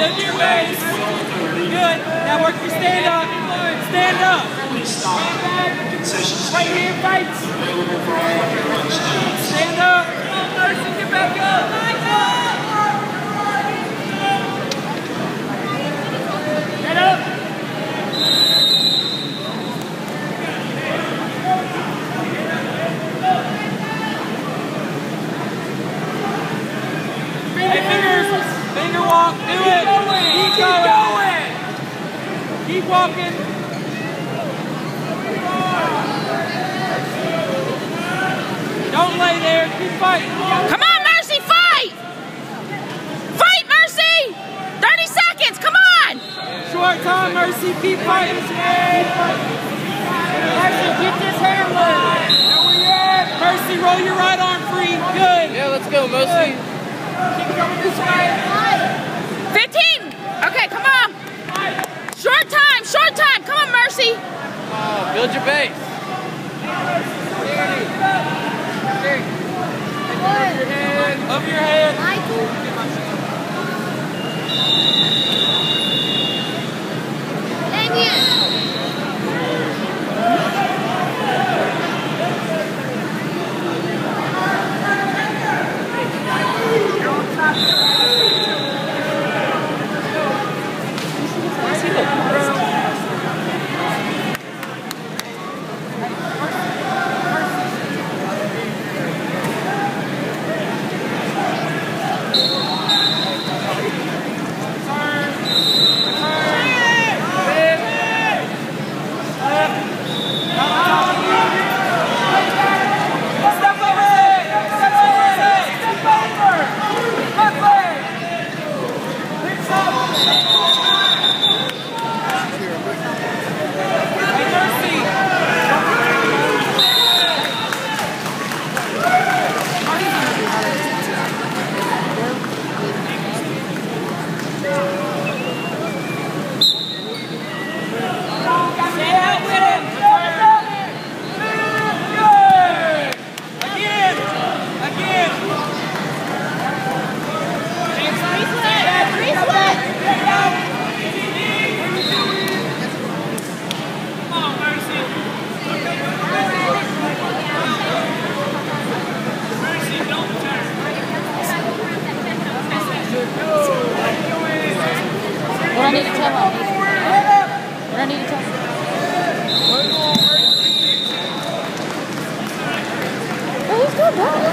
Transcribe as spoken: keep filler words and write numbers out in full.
Build your base. Good. Now work your stand up. Stand up. Right here, fights. Stand up. Come on, Mercy, get back up. Get up. Hey, fingers. Finger walk. Do it. Keep going. Keep going. Keep walking. Don't lay there. Keep fighting. Come on, Mercy, fight! Fight, Mercy! thirty seconds, come on! Short time, Mercy. Keep fighting. Keep fighting. Mercy, get this hand loose. Mercy, roll your right arm free. Good. Yeah, let's go, Mercy. Keep going this way. fifteen! Okay, come on! Short time, short time! Come on, Mercy! Oh, build your base. Up your head. What I need to tell him? What I need to tell him? Oh, he's good, bro.